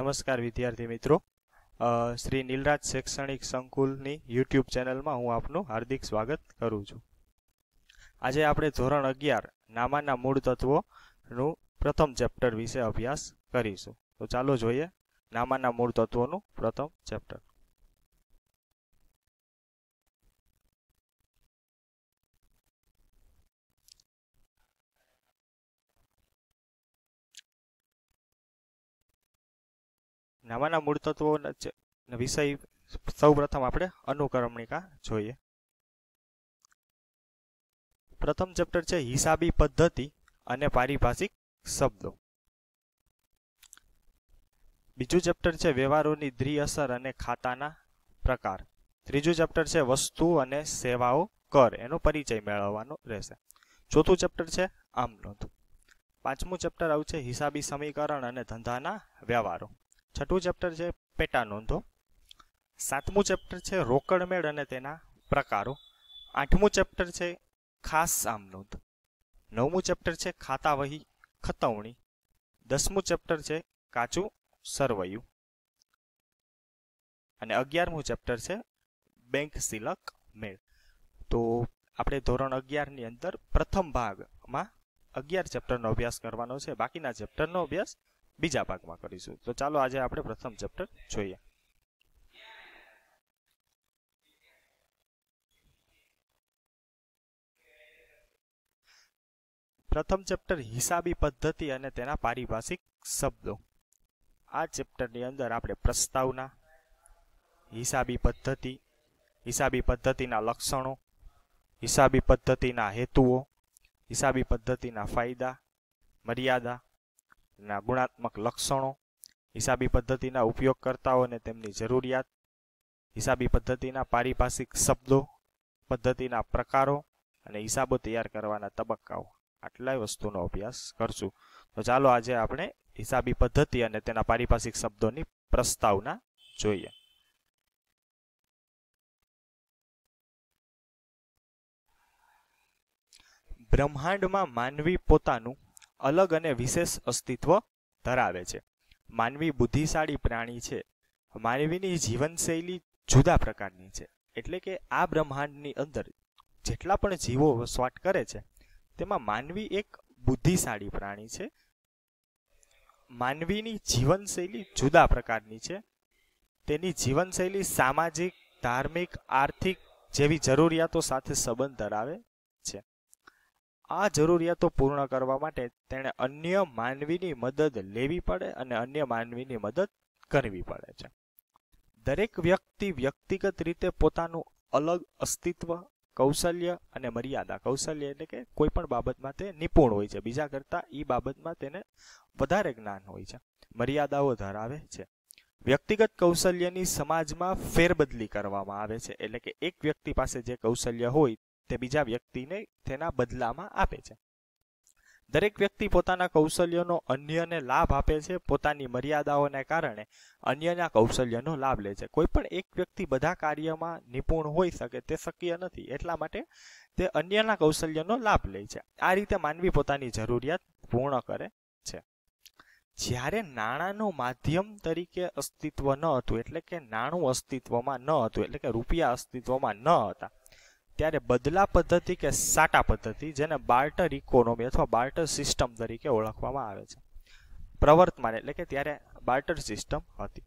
નમસ્કાર વિદ્યાર્થી મિત્રો, શ્રી નીલરાજ શૈક્ષણિક સંકુલની યુટ્યુબ ચેનલમાં હું આપનું હાર્દિક સ્વાગત કરું છું। આજે આપણે ધોરણ 11 નામાના મૂળ તત્વોનું પ્રથમ ચેપ્ટર વિશે અભ્યાસ કરીશું। તો ચાલો જોઈએ નામાના મૂળ તત્વોનું પ્રથમ ચેપ્ટર। નામાના મૂળ તત્વો વિષય સૌપ્રથમ આપણે અનુક્રમણિકા જોઈએ। પ્રથમ ચેપ્ટર છે હિસાબી પદ્ધતિ અને પારિભાષિક શબ્દો। બીજું ચેપ્ટર છે વ્યવહારોની દ્વિઅસર અને ખાતાના પ્રકાર। ત્રીજું ચેપ્ટર છે વસ્તુ અને સેવાઓ કર, એનો પરિચય મેળવવાનો રહેશે। ચોથું ચેપ્ટર છે આમ નોંધ। પાંચમું ચેપ્ટર આવશે હિસાબી સમીકરણ અને ધંધાના વ્યવહારો। છઠ્ઠું ચેપ્ટર છે પેટા નોંધો। સાતમું ચેપ્ટર છે રોકડ મેળ અને તેના પ્રકારો। આઠમું ચેપ્ટર છે ખાસ આમ નોંધ। નવમું ચેપ્ટર છે ખાતા વહી ખતવણી। 10મું ચેપ્ટર છે કાચું સરવૈયું અને 11મું ચેપ્ટર છે બેંક સિલક મેળ। તો આપણે ધોરણ 11 ની અંદર પ્રથમ ભાગમાં 11 ચેપ્ટરનો અભ્યાસ કરવાનો છે, બાકીના ચેપ્ટરનો અભ્યાસ બીજા ભાગમાં કરીશું। તો ચાલો આજે આપણે પ્રથમ ચેપ્ટર જોઈએ। પ્રથમ ચેપ્ટર હિસાબી પદ્ધતિ અને તેના પારિભાષિક શબ્દો। આ ચેપ્ટરની અંદર આપણે પ્રસ્તાવના, હિસાબી પદ્ધતિના લક્ષણો, હિસાબી પદ્ધતિના હેતુઓ, હિસાબી પદ્ધતિના ફાયદા, મર્યાદા ના ગુણાત્મક લક્ષણો, હિસાબી પદ્ધતિના ઉપયોગકર્તાઓ અને તેમની જરૂરિયાત, હિસાબી પદ્ધતિના પારિભાષિક શબ્દો, પદ્ધતિના પ્રકારો અને હિસાબો તૈયાર કરવાના તબક્કાઓ, આટલા વસ્તુનો અભ્યાસ કરશું। તો ચાલો આજે આપણે હિસાબી પદ્ધતિ અને તેના પારિભાષિક શબ્દોની પ્રસ્તાવના જોઈએ। બ્રહ્માંડમાં માનવી પોતાનું અલગ અને વિશેષ અસ્તિત્વ ધરાવે છે। માનવી બુદ્ધિશાળી પ્રાણી છે। માનવીની જીવનશૈલી જુદા પ્રકારની છે, એટલે કે આ બ્રહ્માંડની અંદર જેટલા પણ જીવો વસવાટ કરે છે તેમાં માનવી એક બુદ્ધિશાળી પ્રાણી છે। માનવીની જીવનશૈલી જુદા પ્રકારની છે। તેની જીવનશૈલી સામાજિક, ધાર્મિક, આર્થિક જેવી જરૂરિયાતો સાથે સંબંધ ધરાવે છે। આ જરૂરિયાતો પૂર્ણ કરવા માટે તેણે અન્ય માનવીની મદદ લેવી પડે અને અન્ય માનવીની મદદ કરવી પડે છે। દરેક વ્યક્તિ વ્યક્તિગત રીતે પોતાનું અલગ અસ્તિત્વ, કૌશલ્ય અને મર્યાદા, કૌશલ્ય એટલે કે કોઈ પણ બાબતમાં તે નિપુણ હોય છે, બીજા કરતા એ બાબતમાં તેને વધારે જ્ઞાન હોય છે, મર્યાદાઓ ધરાવે છે। વ્યક્તિગત કૌશલ્યની સમાજમાં ફેરબદલી કરવામાં આવે છે, એટલે કે એક વ્યક્તિ પાસે જે કૌશલ્ય હોય તે બીજા વ્યક્તિને તેના બદલામાં આપે છે। દરેક વ્યક્તિ પોતાના કૌશલ્યનો અન્યને લાભ આપે છે। પોતાની મર્યાદાઓને કારણે અન્યના કૌશલ્યનો લાભ લે છે। કોઈ પણ એક વ્યક્તિ બધા કાર્યમાં નિપુણ હોઈ શકે તે શક્ય નથી, એટલા માટે તે અન્યના કૌશલ્યનો લાભ લે છે। આ રીતે માનવી પોતાની જરૂરિયાત પૂર્ણ કરે છે। જ્યારે નાણાંનું માધ્યમ તરીકે અસ્તિત્વ ન હતું, એટલે કે નાણું અસ્તિત્વમાં ન હતું, એટલે કે રૂપિયા અસ્તિત્વમાં ન હતા, ત્યારે બદલા પદ્ધતિ કે સાટા પદ્ધતિ, જેને બાર્ટર ઇકોનોમી અથવા બાર્ટર સિસ્ટમ તરીકે ઓળખવામાં આવે છે, પ્રવર્તમાન એટલે કે ત્યારે બાર્ટર સિસ્ટમ હતી।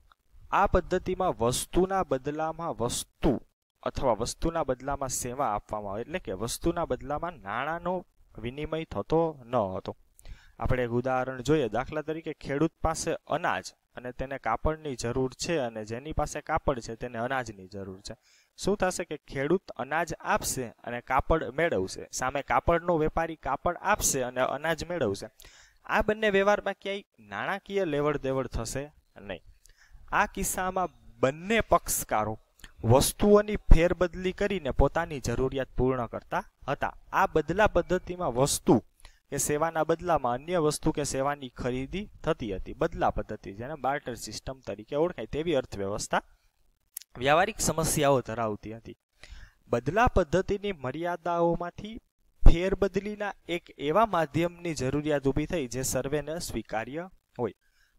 આ પદ્ધતિમાં વસ્તુના બદલામાં વસ્તુ અથવા વસ્તુના બદલામાં સેવા આપવામાં આવે, એટલે કે વસ્તુના બદલામાં નાણાંનો વિનિમય થતો ન હતો। આપણે એક ઉદાહરણ જોઈએ। દાખલા તરીકે ખેડૂત પાસે અનાજ અને તેને કાપડની જરૂર છે, અને જેની પાસે કાપડ છે તેને અનાજની જરૂર છે। શું થશે કે ખેડૂત અનાજ આપશે અને કાપડ મેળવશે, સામે કાપડનો વેપારી કાપડ આપશે અને અનાજ મેળવશે। આ બંને વ્યવહારમાં ક્યાંય નાણાકીય લેવડ દેવડ થશે નહીં। આ કિસ્સામાં બંને પક્ષકારો વસ્તુઓની ફેરબદલી કરીને પોતાની જરૂરિયાત પૂર્ણ કરતા હતા। આ બદલા પદ્ધતિમાં વસ્તુ કે સેવાના બદલામાં અન્ય વસ્તુ કે સેવાની ખરીદી થતી હતી। બદલા પદ્ધતિ, જેને બાર્ટર સિસ્ટમ તરીકે ઓળખાય તેવી અર્થવ્યવસ્થા વ્યવહારિક સમસ્યાઓ ધરાવતી હતી। બદલા પદ્ધતિની મર્યાદાઓમાંથી ફેરબદલીના એક એવા માધ્યમની જરૂરિયાત ઊભી થઈ જે સર્વેને સ્વીકાર્ય હોય।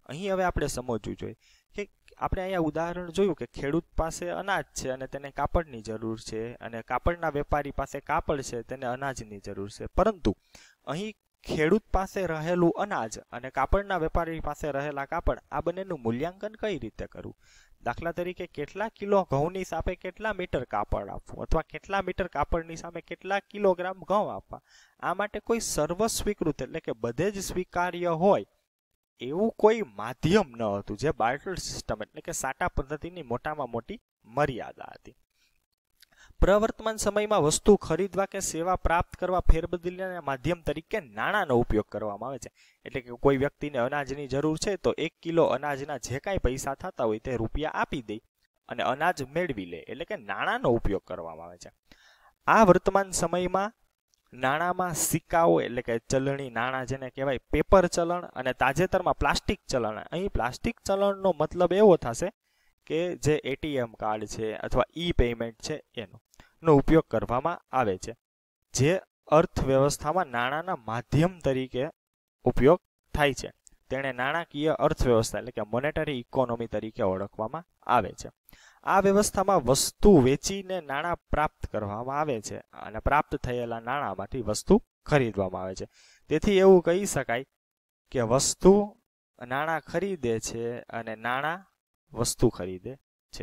અહીં હવે આપણે સમજવું જોઈએ કે આપણે અહીંયા ઉદાહરણ જોયું કે ખેડૂત પાસે અનાજ છે અને તેને કાપડની જરૂર છે, અને કાપડના વેપારી પાસે કાપડ છે, તેને અનાજની જરૂર છે. પરંતુ અહીં ખેડૂત પાસે રહેલું અનાજ અને કાપડના વેપારી પાસે રહેલા કાપડ, આ બંનેનું મૂલ્યાંકન કઈ રીતે કરવું? દાખલા તરીકે કેટલા કિલો ઘઉંની સામે કેટલા મીટર કાપડ આપવું, અથવા કેટલા મીટર કાપડની સામે કેટલા કિલોગ્રામ ઘઉં આપવા, આ માટે કોઈ સર્વ સ્વીકૃત એટલે કે બધે જ સ્વીકાર્ય હોય એવું કોઈ માધ્યમ ન હતું, જે બાર્ટર સિસ્ટમ એટલે કે સાટા પદ્ધતિની મોટામાં મોટી મર્યાદા હતી. પ્રવર્તમાન સમયમાં વસ્તુ ખરીદવા કે સેવા પ્રાપ્ત કરવા ફેરબદલીના માધ્યમ તરીકે નાણાંનો ઉપયોગ કરવામાં આવે છે. એટલે કે કોઈ વ્યક્તિને અનાજની જરૂર છે તો 1 કિલો અનાજના જે કાંઈ પૈસા થતા હોય તે રૂપિયા આપી દે અને અનાજ મેળવી લે, એટલે કે નાણાંનો ઉપયોગ કરવામાં આવે છે. આ વર્તમાન સમયમાં નાણાંમાં સિક્કાઓ એટલે કે ચલણી નાણાં જેને કહેવાય પેપર ચલણ, અને તાજેતરમાં પ્લાસ્ટિક ચલણ. અહીં પ્લાસ્ટિક ચલણનો મતલબ એવો થશે કે જે એટીએમ કાર્ડ છે અથવા ઈ પેમેન્ટ છે એનો ઉપયોગ કરવામાં આવે છે, જે અર્થવ્યવસ્થામાં નાણાંના માધ્યમ તરીકે ઉપયોગ થાય છે. તેને નાણાકીય અર્થવ્યવસ્થા એટલે કે મોનેટરી ઇકોનોમી તરીકે ઓળખવામાં આવે છે. આ વ્યવસ્થામાં વસ્તુ વેચીને નાણાં પ્રાપ્ત કરવામાં આવે છે અને પ્રાપ્ત થયેલા નાણાંમાંથી વસ્તુ ખરીદવામાં આવે છે. તેથી એવું કહી શકાય કે વસ્તુ નાણાં ખરીદે છે અને નાણાં વસ્તુ ખરીદે છે.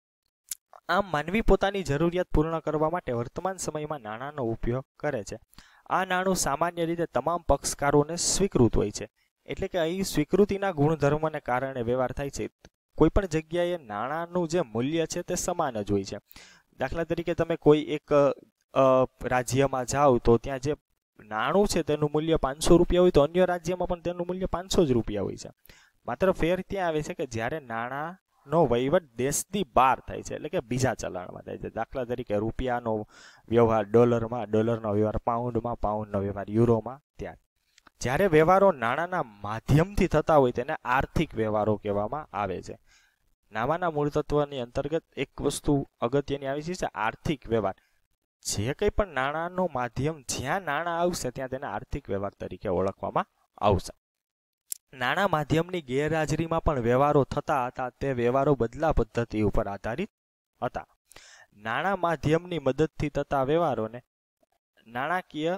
આમ માનવી પોતાની જરૂરિયાત પૂર્ણ કરવા માટે વર્તમાન સમયમાં નાણાંનો ઉપયોગ કરે છે. આ નાણું સામાન્ય રીતે તમામ પક્ષકારોને સ્વીકૃત હોય છે. એટલે કે અહીં સ્વીકૃતિના ગુણધર્મને કારણે વ્યવહાર થાય છે. કોઈ પણ જગ્યાએ નાણાંનું જે મૂલ્ય છે તે સમાન જ હોય છે. દાખલા તરીકે તમે કોઈ એક રાજ્યમાં જાઓ તો ત્યાં જે નાણું છે તેનું મૂલ્ય 500 રૂપિયા હોય તો અન્ય રાજ્યમાં પણ તેનું મૂલ્ય 500 જ રૂપિયા હોય છે. માત્ર ફેર ત્યાં આવે છે કે જ્યારે નાણાંનો વહીવટ દેશની બહાર થાય છે, એટલે કે બીજા ચલણમાં થાય છે. દાખલા તરીકે રૂપિયાનો વ્યવહાર ડોલરમાં, ડોલરનો વ્યવહાર પાઉન્ડમાં, પાઉન્ડનો વ્યવહાર યુરોમાં. જ્યારે વ્યવહારો નાણાંના માધ્યમથી થતા હોય તેને આર્થિક વ્યવહારો કહેવામાં આવે છે. નામાના મૂળ તત્વની અંતર્ગત એક વસ્તુ અગત્યની આવી છે, આર્થિક વ્યવહાર. જે કંઈ પણ નાણાંનો માધ્યમ જ્યાં નાણાં આવશે ત્યાં તેને આર્થિક વ્યવહાર તરીકે ઓળખવામાં આવશે. નાણાં માધ્યમની ગેરહાજરીમાં પણ વ્યવહારો થતા હતા. તે વ્યવહારો બદલા પદ્ધતિ ઉપર આધારિત હતા. નાણાં માધ્યમની મદદથી થતા વ્યવહારોને નાણાકીય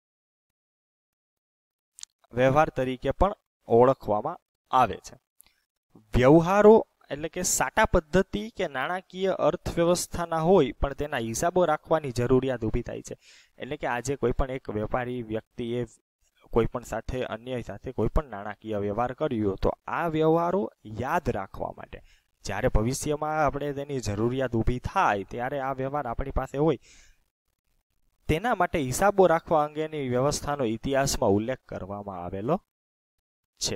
વ્યવહાર તરીકે પણ ઓળખવામાં આવે છે. વ્યવહારો એટલે કે સાટા પદ્ધતિ કે નાણાકીય અર્થવ્યવસ્થાના હોય પણ તેના હિસાબો રાખવાની જરૂરિયાત ઊભી થાય છે. એટલે કે આજે કોઈ પણ એક વેપારી વ્યક્તિએ કોઈ પણ સાથે અન્ય સાથે કોઈ પણ નાણાકીય વ્યવહાર કર્યો તો આ વ્યવહારો યાદ રાખવા માટે જ્યારે ભવિષ્યમાં આપણે તેની જરૂરિયાત ઊભી થાય ત્યારે આ વ્યવહાર આપણી પાસે હોય તેના માટે હિસાબો રાખવા અંગેની વ્યવસ્થાનો ઇતિહાસમાં ઉલ્લેખ કરવામાં આવેલો છે.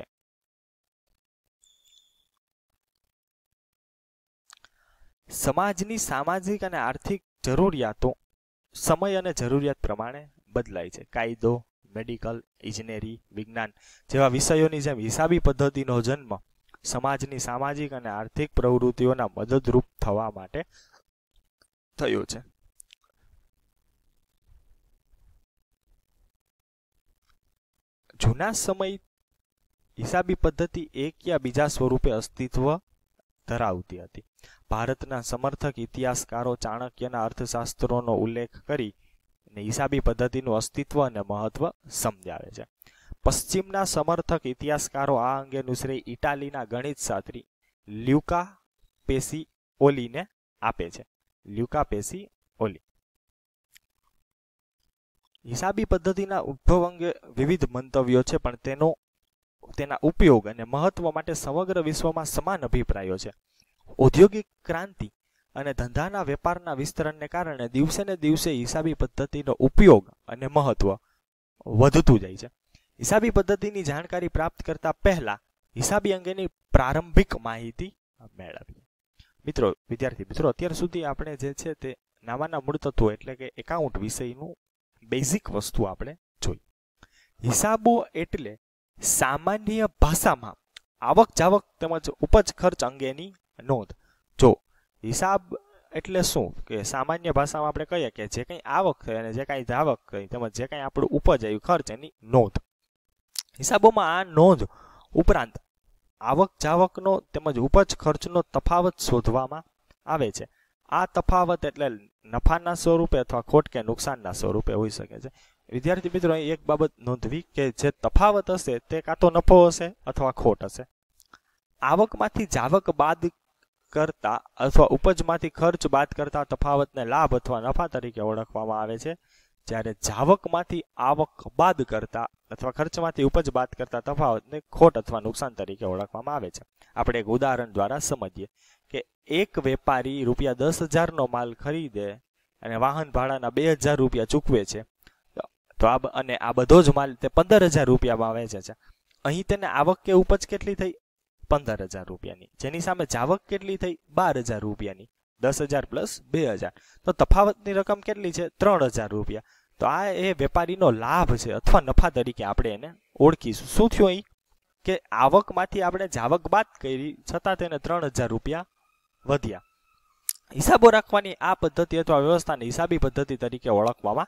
સમાજની સામાજિક અને આર્થિક જરૂરિયાતો સમય અને જરૂરિયાત પ્રમાણે બદલાય છે. કાયદો, મેડિકલ, ઇજનેરી, વિજ્ઞાન જેવા વિષયોની જેમ હિસાબી પદ્ધતિનો જન્મ સમાજની સામાજિક અને આર્થિક પ્રવૃત્તિઓના મદદરૂપ થવા માટે થયો છે. જૂના સમય હિસાબી પદ્ધતિ એક યા બીજા સ્વરૂપે અસ્તિત્વ ધરાવતી હતી. ભારતના સમર્થક ઇતિહાસકારો ચાણક્યના અર્થશાસ્ત્રોનો ઉલ્લેખ કરી હિસાબી પદ્ધતિનું અસ્તિત્વ અને મહત્વ સમજાવે છે. પશ્ચિમના સમર્થક ઇતિહાસકારો આ અંગેનું શ્રેય ઇટાલીના ગણિતશાસ્ત્રી લ્યુકા પેસિઓલીને આપે છે. લ્યુકા પેસિઓલી હિસાબી પદ્ધતિના ઉદ્ભવ અંગે વિવિધ મંતવ્યો છે, પણ તેના ઉપયોગ અને મહત્વ માટે સમગ્ર વિશ્વમાં સમાન અભિપ્રાયો છે. ઔદ્યોગિક ક્રાંતિ અને ધંધાના વેપારના વિસ્તરણને કારણે દિવસે ને દિવસે હિસાબી પદ્ધતિનો ઉપયોગ અને મહત્વ વધતું જાય છે. હિસાબી પદ્ધતિની જાણકારી પ્રાપ્ત કરતા પહેલા હિસાબી અંગેની પ્રારંભિક માહિતી મેળવીએ. વિદ્યાર્થી મિત્રો, અત્યાર સુધી આપણે જે છે તે નામાના મૂળ તત્વો એટલે કે એકાઉન્ટ વિષયનું બેઝિક વસ્તુ આપણે જોઈ. હિસાબો એટલે સામાન્ય ભાષામાં આવક જાવક તેમજ ઉપજ ખર્ચ અંગેની નોંધ. જો હિસાબ એટલે શું કે સામાન્ય ભાષામાં આપણે કહીએ કે જે કંઈ આવક થઈ અને જે કાંઈ જાવક થઈ તેમજ જે કાંઈ આપણું ઉપજ આવ્યું ખર્ચ એની નોંધ. હિસાબોમાં આ નોંધ ઉપરાંત આવક જાવકનો તેમજ ઉપજ ખર્ચનો તફાવત શોધવામાં આવે છે. આ તફાવત એટલે નફાના સ્વરૂપે અથવા ખોટ કે નુકસાનના સ્વરૂપે હોઈ શકે છે. વિદ્યાર્થી મિત્રો, અહીં એક બાબત નોંધવી કે જે તફાવત હશે તે કાં તો નફો હશે અથવા ખોટ હશે. આવકમાંથી જાવક બાદ કરતા અથવા ઉપજમાંથી ખર્ચ બાદ કરતા તફાવતને લાભ અથવા નફા તરીકે ઓળખવામાં આવે છે. જ્યારે જાવકમાંથી આવક બાદ કરતા અથવા ખર્ચમાંથી ઉપજ બાદ કરતા તફાવતને ખોટ અથવા નુકસાન તરીકે ઓળખવામાં આવે છે. આપણે એક ઉદાહરણ દ્વારા સમજીએ કે એક વેપારી ₹10,000 નો માલ ખરીદે અને વાહન ભાડાના ₹2,000 ચૂકવે છે, તો આ બધો જ માલ તે ₹15,000 વેચે છે. અહીં તેને આવક કે ઉપજ કેટલી થઈ? ₹15,000ની. જેની સામે જાવક કેટલી થઈ? ₹12,000ની. 10,000 પ્લસ 2,000, તો તફાવતની રકમ કેટલી છે? ₹3,000. તો આ એ વેપારીનો લાભ છે અથવા નફા તરીકે આપણે એને ઓળખીશું. શું થયું અહીં કે આવકમાંથી આપણે જાવક બાદ કરી છતાં તેને ₹3,000 વધ્યા. હિસાબો રાખવાની આ પદ્ધતિ અથવા વ્યવસ્થાને હિસાબી પદ્ધતિ તરીકે ઓળખવામાં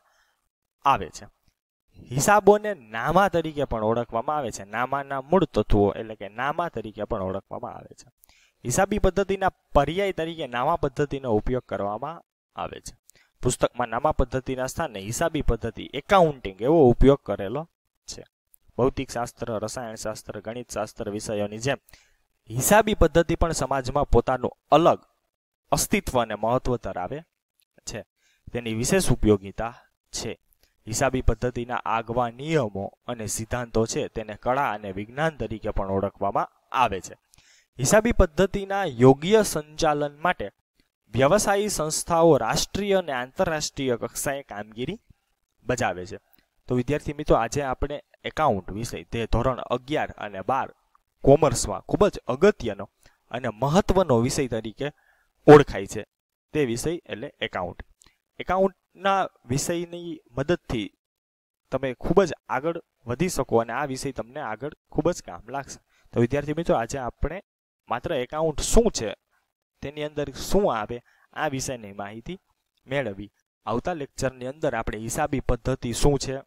આવે છે. હિસાબોને નામા તરીકે પણ ઓળખવામાં આવે છે. નામાના મૂળ તત્વો એટલે કે નામા તરીકે પણ ઓળખવામાં આવે છે. હિસાબી પદ્ધતિના પર્યાય તરીકે નામા પદ્ધતિનો ઉપયોગ કરવામાં આવે છે. પુસ્તકમાં નામા પદ્ધતિના સ્થાને હિસાબી પદ્ધતિ એકાઉન્ટિંગ એવો ઉપયોગ કરેલો છે. ભૌતિક શાસ્ત્ર, રસાયણશાસ્ત્ર, ગણિતશાસ્ત્ર વિષયોની જેમ હિસાબી પદ્ધતિ પણ સમાજમાં પોતાનું અલગ અસ્તિત્વ અને મહત્વ ધરાવે છે. તેની વિશેષ ઉપયોગિતા છે. હિસાબી પદ્ધતિના આગવા નિયમો અને સિદ્ધાંતો છે તેને કળા અને વિજ્ઞાન તરીકે પણ ઓળખવામાં આવે છે. હિસાબી પદ્ધતિના યોગ્ય સંચાલન માટે વ્યવસાયી સંસ્થાઓ રાષ્ટ્રીય અને આંતરરાષ્ટ્રીય કક્ષાએ કામગીરી બજાવે છે. તો વિદ્યાર્થી મિત્રો, આજે આપણે એકાઉન્ટ વિષય તે ધોરણ 11 અને 12 કોમર્સમાં ખૂબ જ અગત્યનો અને મહત્વનો વિષય તરીકે ઓળખાય છે તે વિષય એટલે એકાઉન્ટ. એકાઉન્ટના વિષયની મદદથી તમે ખૂબ જ આગળ વધી શકો અને આ વિષય તમને આગળ ખૂબ જ કામ લાગશે. તો વિદ્યાર્થી મિત્રો, આજે આપણે માત્ર એકાઉન્ટ શું છે, તેની અંદર શું આવે, આ વિષયની માહિતી મેળવી. આવતા લેક્ચરની અંદર આપણે હિસાબી પદ્ધતિ શું છે,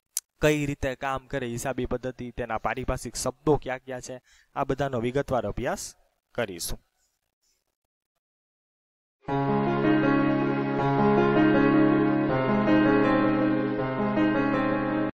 કઈ રીતે કામ કરે હિસાબી પદ્ધતિ, તેના પારિભાષિક શબ્દો ક્યાં ક્યાં છે, આ બધાનો વિગતવાર અભ્યાસ કરીશું.